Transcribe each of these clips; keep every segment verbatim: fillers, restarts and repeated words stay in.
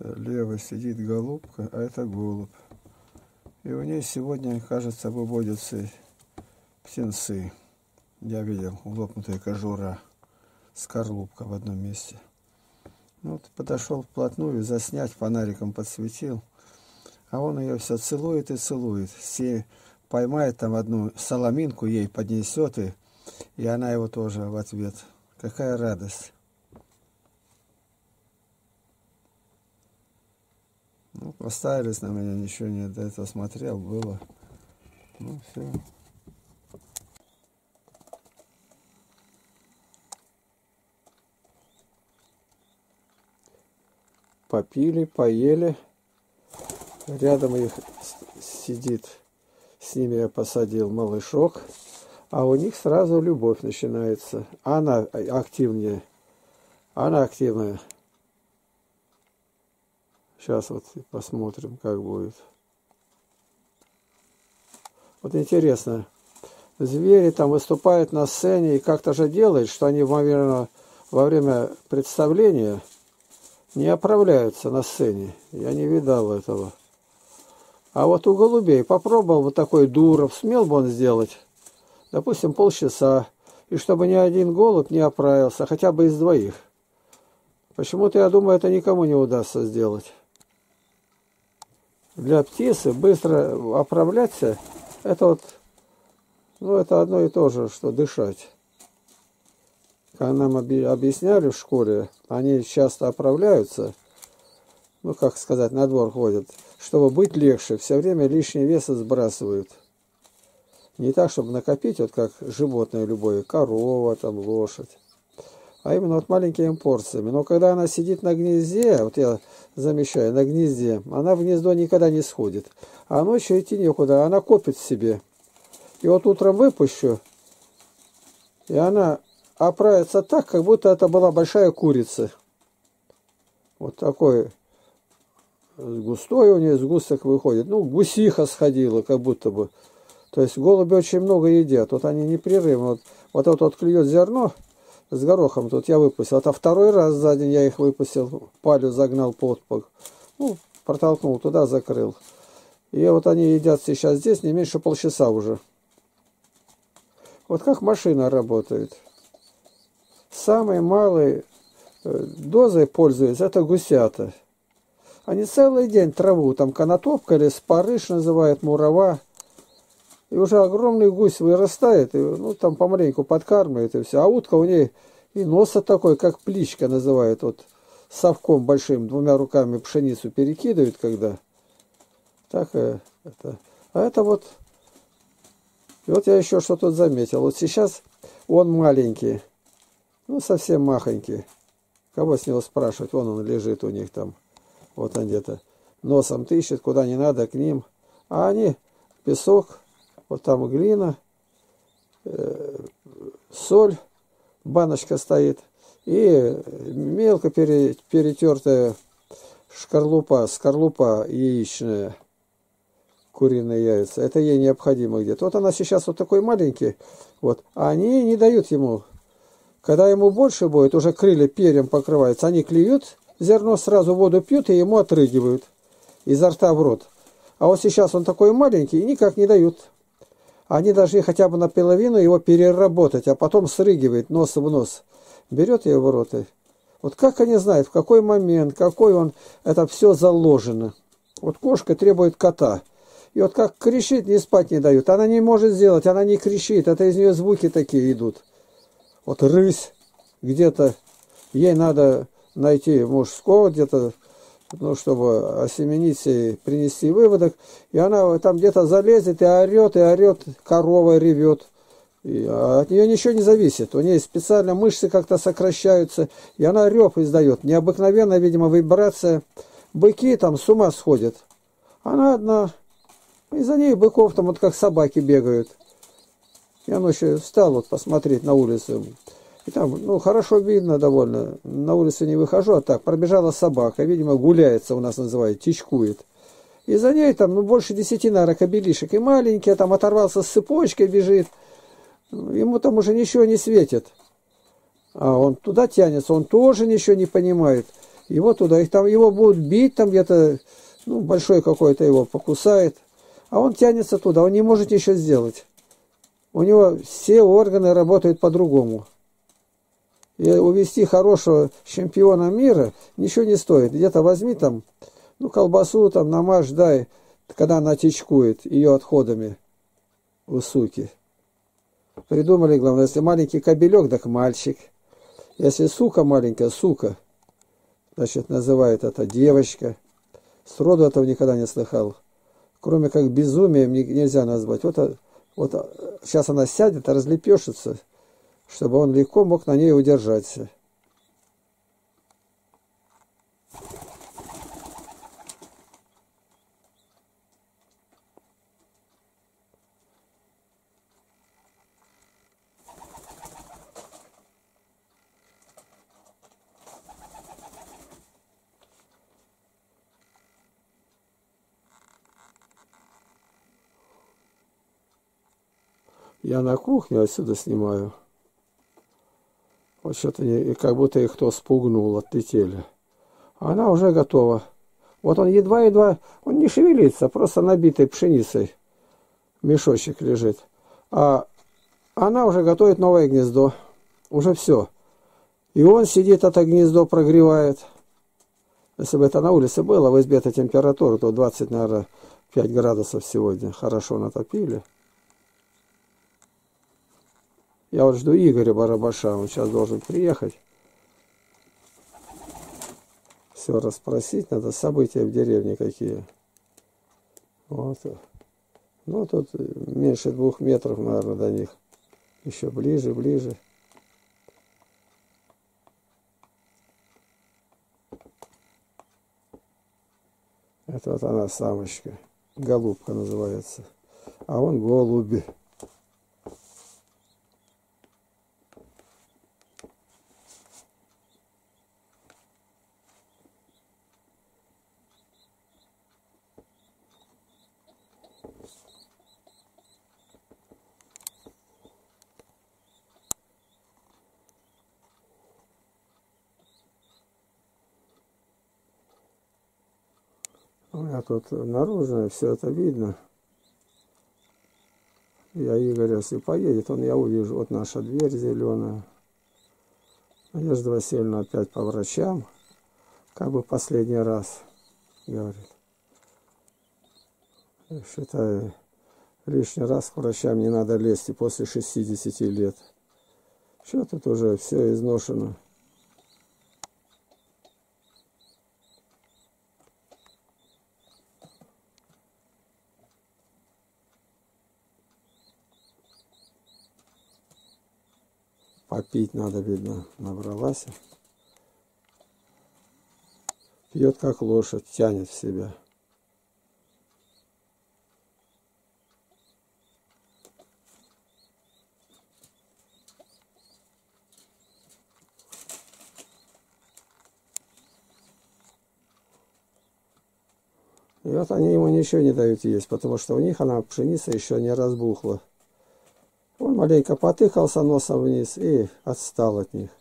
лево сидит голубка, а это голубь. И у ней сегодня, кажется, выводятся птенцы. Я видел лопнутая кожура, скорлупка в одном месте. Ну, вот подошел вплотную, заснять, фонариком подсветил. А он ее все целует и целует. Все поймает там одну соломинку, ей поднесет, и, и она его тоже в ответ. Какая радость. Ну, поставились на меня, ничего не до этого смотрел, было. Ну, все. Попили, поели. Рядом их сидит, с ними я посадил малышок. А у них сразу любовь начинается. Она активнее. Она активная. Сейчас вот посмотрим, как будет. Вот интересно. Звери там выступают на сцене и как-то же делают, что они, наверное, во время представления не оправляются на сцене. Я не видал этого. А вот у голубей попробовал вот такой Дуров, смел бы он сделать, допустим, полчаса, и чтобы ни один голубь не оправился, хотя бы из двоих. Почему-то, я думаю, это никому не удастся сделать. Для птицы быстро оправляться, это вот, ну, это одно и то же, что дышать. Как нам объясняли в школе, они часто оправляются, ну, как сказать, на двор ходят, чтобы быть легче, все время лишний вес сбрасывают. Не так, чтобы накопить, вот как животное любое, корова, там, лошадь, а именно вот маленькими порциями. Но когда она сидит на гнезде, вот я замечаю, на гнезде, она в гнездо никогда не сходит. А ночью идти некуда, она копит в себе. И вот утром выпущу, и она оправится так, как будто это была большая курица. Вот такой густой у нее сгусток выходит. Ну, гусиха сходила, как будто бы. То есть голуби очень много едят. Вот они непрерывно. Вот, вот это вот клюет зерно с горохом. Тут я выпустил. Это второй раз за день я их выпустил. Палю загнал под пок. Ну, протолкнул туда, закрыл. И вот они едят сейчас здесь не меньше полчаса уже. Вот как машина работает. Самой малой дозой пользуются это гусята. Они целый день траву, там конотопка или спарыш называют, мурава. И уже огромный гусь вырастает, и, ну, там помаленьку подкармливает, и все. А утка у ней и носа такой, как пличка называют, вот совком большим, двумя руками пшеницу перекидывает, когда. Так это. А это вот, и вот я еще что тут заметил. Вот сейчас он маленький, ну, совсем махонький. Кого с него спрашивать? Вон он лежит у них там. Вот он где-то носом тыщет, куда не надо, к ним. А они песок, вот там глина, э, соль, баночка стоит. И мелко пере, перетертая шкарлупа, скорлупа яичная, куриные яйца. Это ей необходимо где-то. Вот она сейчас вот такой маленький. Вот. А они не дают ему. Когда ему больше будет, уже крылья перьям покрываются, они клюют зерно, сразу воду пьют и ему отрыгивают изо рта в рот. А вот сейчас он такой маленький и никак не дают. Они должны хотя бы на половину его переработать, а потом срыгивает нос в нос. Берет ее в рот. И... Вот как они знают, в какой момент, какой он, это все заложено. Вот кошка требует кота. И вот как кричит, не спать не дают. Она не может сделать, она не кричит. Это из нее звуки такие идут. Вот рысь где-то, ей надо найти мужского где-то, ну, чтобы осеменить и принести выводок. И она там где-то залезет и орет, и орет, корова ревет. И от нее ничего не зависит. У нее специально мышцы как-то сокращаются, и она рев издает. Необыкновенная, видимо, вибрация. Быки там с ума сходят. Она одна. И за ней быков там вот как собаки бегают. Я ночью встал вот посмотреть на улицу. И там, ну, хорошо видно довольно. На улицу не выхожу, а так, пробежала собака. Видимо, гуляется у нас называют, тичкует. И за ней там, ну, больше десяти, наверное, кобелишек. И маленький, там оторвался с цепочкой, бежит. Ему там уже ничего не светит. А он туда тянется, он тоже ничего не понимает. Его туда, их там, его будут бить, там где-то, ну, большой какой-то его покусает. А он тянется туда, он не может ничего сделать. У него все органы работают по-другому. И увести хорошего чемпиона мира ничего не стоит. Где-то возьми там, ну, колбасу там намажь, дай, когда она течкует ее отходами у суки. Придумали, главное, если маленький кобелек, так мальчик. Если сука маленькая, сука, значит, называют это девочка. Сроду этого никогда не слыхал. Кроме как безумием нельзя назвать. Вот, вот сейчас она сядет, разлепешится, чтобы он легко мог на ней удержаться. Я на кухне отсюда снимаю. Вот что-то не, как будто их кто спугнул, отлетели. А она уже готова. Вот он едва-едва, он не шевелится, просто набитый пшеницей. Мешочек лежит. А она уже готовит новое гнездо. Уже все. И он сидит, это гнездо прогревает. Если бы это на улице было, в избе-то температура, то двадцать, наверное, пять градусов сегодня. Хорошо натопили. Я вот жду Игоря Барабаша, он сейчас должен приехать. Все расспросить надо, события в деревне какие. Вот. Ну, тут меньше двух метров, наверное, до них. Еще ближе, ближе. Это вот она, самочка. Голубка называется. А он голуби. У меня тут наружное, все это видно. Я Игорь, если поедет, он я увижу. Вот наша дверь зеленая. Надежда Васильевна опять по врачам. Как бы последний раз, говорит. Я считаю, лишний раз к врачам не надо лезть и после шестидесяти лет. Что тут уже все изношено. Попить надо, видно, набралась. Пьет как лошадь, тянет в себя. И вот они ему ничего не дают есть, потому что у них она пшеница еще не разбухла. Он маленько потыкался носом вниз и отстал от них.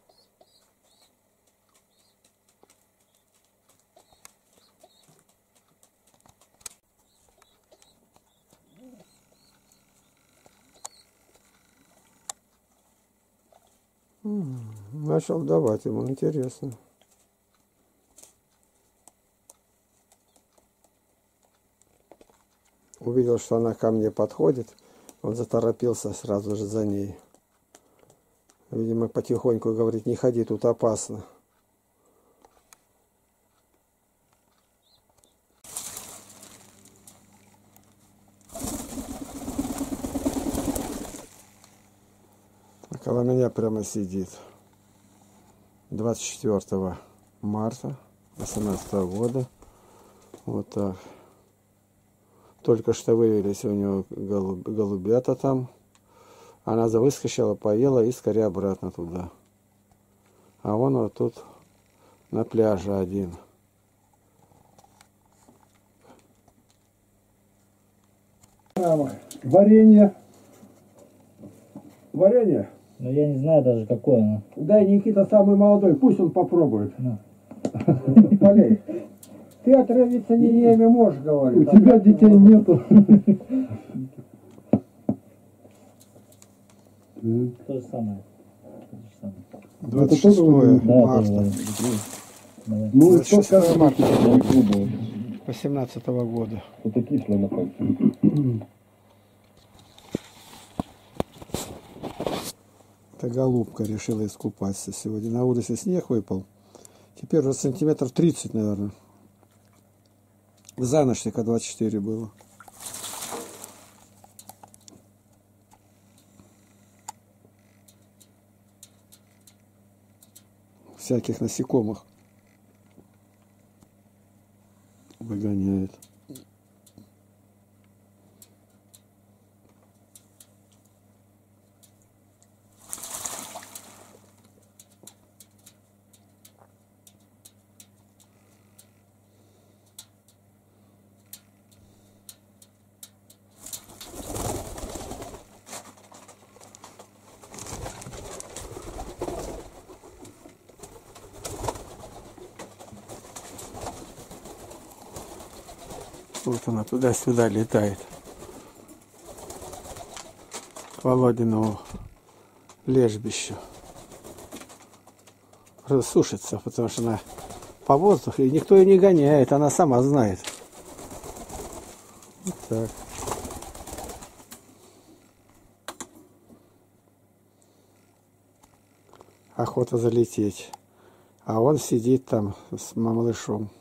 Начал давать ему, интересно. Увидел, что она ко мне подходит. Он заторопился сразу же за ней. Видимо, потихоньку говорит, не ходи, тут опасно. Около меня прямо сидит. двадцать четвёртого марта восемнадцатого года. Вот так. Только что вывелись у него голуб, голубята там. Она выскочила, поела и скорее обратно туда. А он вот тут на пляже один. Варенье. Варенье? Ну я не знаю даже какое оно. Дай Никита самый молодой, пусть он попробует. Ну. Полей. Ты отравиться не еми можешь, говорит. У тебя детей нету. То же самое. двадцать шестое Да, марта. Давай. Ну, двадцать что шестое скажешь марта про клуба? восемнадцатого года. Что-то кислое на пальце. Это голубка решила искупаться сегодня. На улице снег выпал. Теперь уже сантиметров тридцать, наверное. За ночь только двадцать четыре было. Всяких насекомых выгоняет. Вот она туда-сюда летает. К Володиному лежбищу. Сушится, потому что она по воздуху, и никто ее не гоняет, она сама знает. Вот так. Охота залететь. А он сидит там с малышом.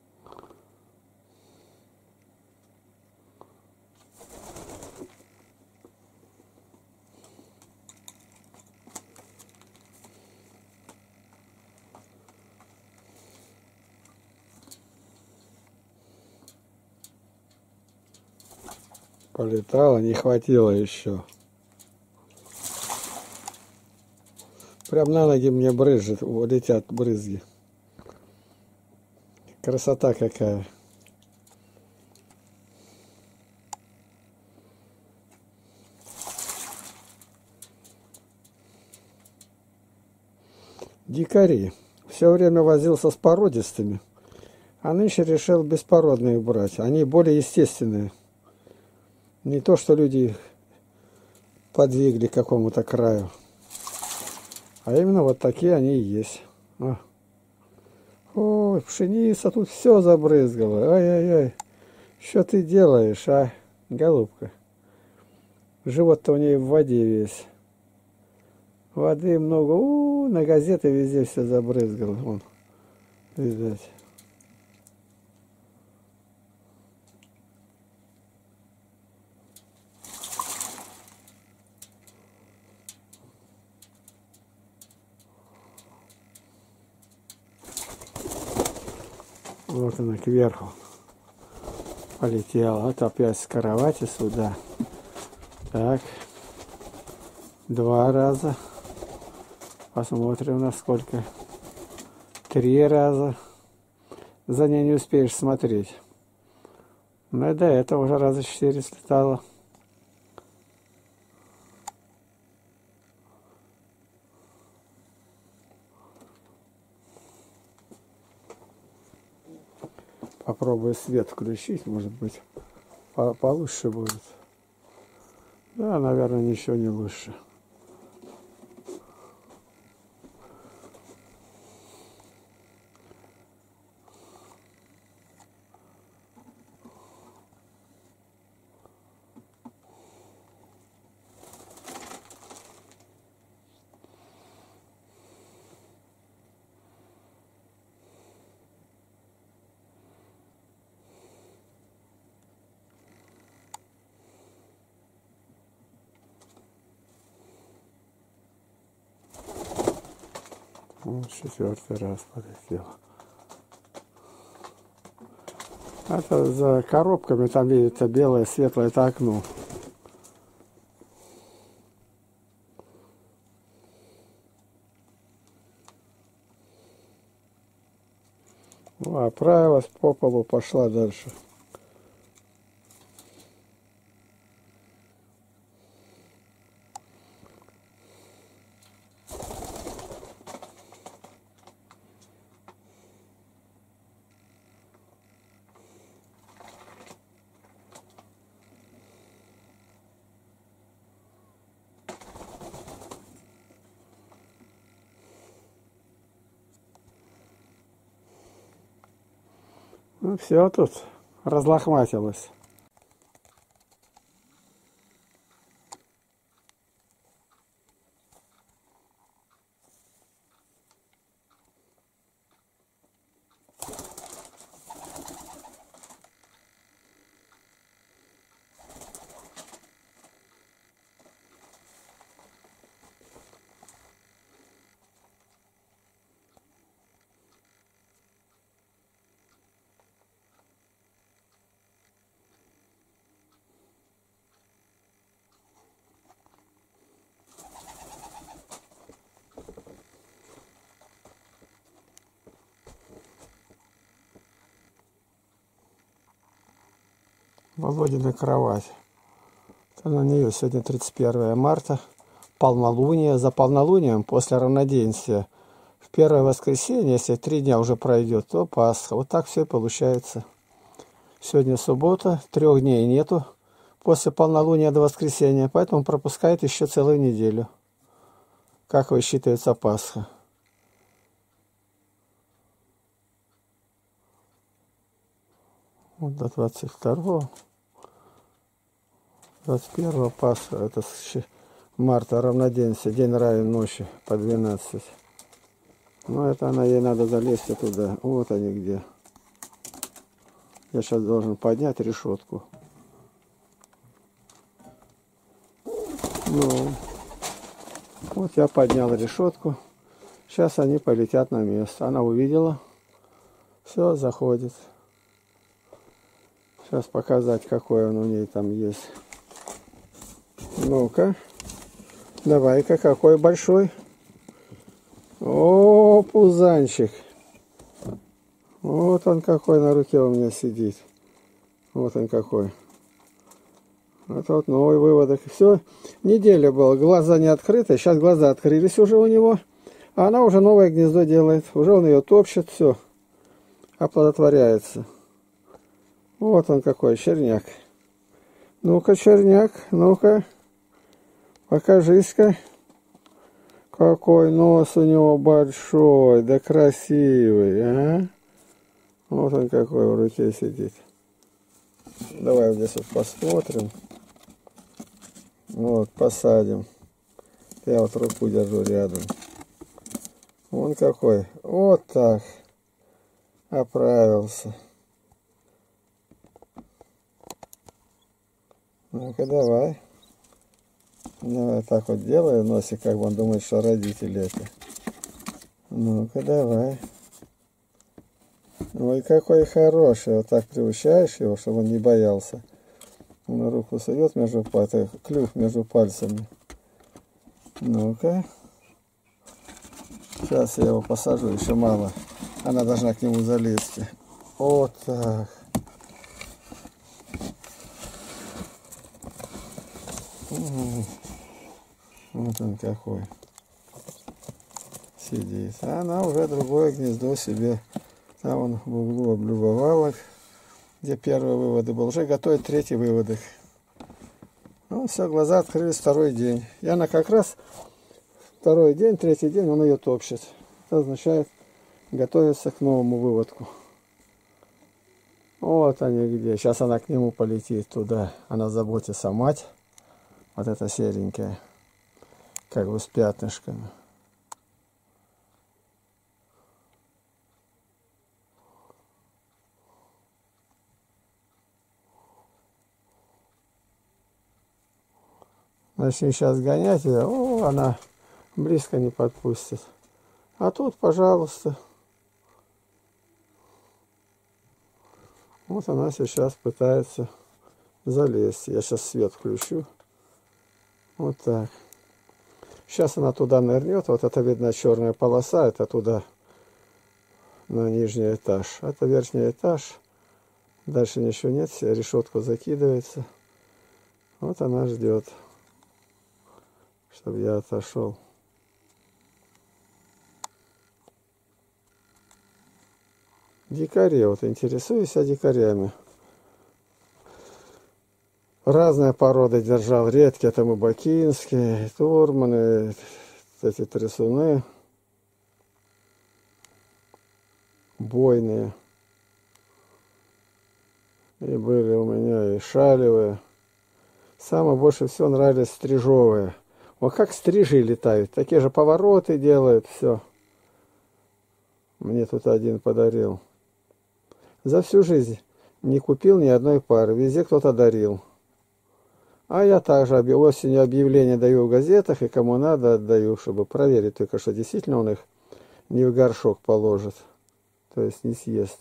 Полетала, не хватило еще. Прям на ноги мне брызжет, летят брызги. Красота какая. Дикари. Все время возился с породистыми, а нынче решил беспородные брать. Они более естественные. Не то, что люди их подвигли к какому-то краю. А именно вот такие они и есть. А. Ой, пшеница тут все забрызгала. Ай-яй-яй. Что ты делаешь, а, голубка? Живот-то у нее в воде весь. Воды много. У-у-у, на газеты везде все забрызгало. Вон, видать. Вот она кверху полетела. Вот опять с кровати сюда. Так. Два раза. Посмотрим, насколько. Три раза. За ней не успеешь смотреть. Ну и до этого уже раза четыре слетала. Попробую свет включить, может быть, по получше будет. Да, наверное, ничего не лучше. Вот четвертый раз полетел. Это за коробками, там видите, белое, светлое, это окно. Ну, оправилась по полу, пошла дальше. Ну все тут разлохматилось. Володина кровать. На нее сегодня тридцать первое марта. Полнолуние. За полнолунием после равноденствия в первое воскресенье, если три дня уже пройдет, то Пасха. Вот так все получается. Сегодня суббота, трех дней нету после полнолуния до воскресенья, поэтому пропускает еще целую неделю. Как высчитывается Пасха? Вот до двадцать второго. двадцать первого Пасха, это марта, равноденствие, день равен ночи по двенадцать. Ну, это она, ей надо залезть туда. Вот они где. Я сейчас должен поднять решетку. Ну, вот я поднял решетку. Сейчас они полетят на место. Она увидела. Все, заходит. Сейчас показать, какой он у ней там есть. Ну-ка. Давай-ка, какой большой. О, пузанчик. Вот он какой на руке у меня сидит. Вот он какой. Это вот новый выводок. Все, неделя была, глаза не открыты. Сейчас глаза открылись уже у него. А она уже новое гнездо делает. Уже он ее топчет, все. Оплодотворяется. Вот он какой, черняк. Ну-ка, черняк, ну-ка. Покажись-ка. Какой нос у него большой, да красивый, а? Вот он какой в руке сидит. Давай вот здесь вот посмотрим. Вот, посадим. Я вот руку держу рядом. Вон какой. Вот так. Оправился. Ну-ка, давай. Давай так вот делаю носик, как бы он думает, что родители это. Ну-ка, давай. Ой, какой хороший. Вот так приучаешь его, чтобы он не боялся. Он руку сует между пальцами, клюв между пальцами. Ну-ка. Сейчас я его посажу, еще мало. Она должна к нему залезть. Вот так. Вот он какой сидит. А она уже другое гнездо себе. Там он в углу облюбовала, где первый выводок был. Уже готовит третий выводок. Ну, все, глаза открылись второй день. И она как раз второй день, третий день он ее топчет. Это означает готовится к новому выводку. Вот они где. Сейчас она к нему полетит туда. Она заботится мать. Вот эта серенькая. Как бы с пятнышками. Начни сейчас гонять ее, о, она близко не подпустит. А тут, пожалуйста. Вот она сейчас пытается залезть. Я сейчас свет включу. Вот так. Сейчас она туда нырнет. Вот это видно черная полоса. Это туда на нижний этаж. Это верхний этаж. Дальше ничего нет. Решетку закидывается. Вот она ждет, чтобы я отошел. Дикари. Вот интересуюсь я дикарями. Разные породы держал. Редкие там и бакинские, и турманы, эти трясуны. Бойные. И были у меня и шалевые. Самое больше всего нравились стрижовые. Вот как стрижи летают, такие же повороты делают, все. Мне тут один подарил. За всю жизнь не купил ни одной пары, везде кто-то дарил. А я также осенью объявления даю в газетах, и кому надо отдаю, чтобы проверить только, что действительно он их не в горшок положит, то есть не съест.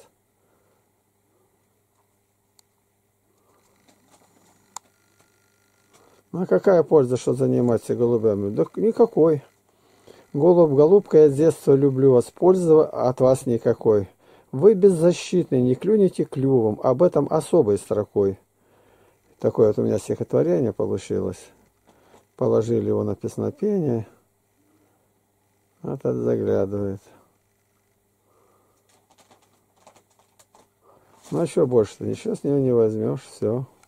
Ну а какая польза, что заниматься голубями? Да никакой. Голубь, голубка, я с детства люблю вас, пользы от вас никакой. Вы беззащитны, не клюнете клювом, об этом особой строкой. Такое вот у меня стихотворение получилось. Положили его на песнопение. А тот заглядывает. Ну а что больше-то? Ничего с него не возьмешь, все.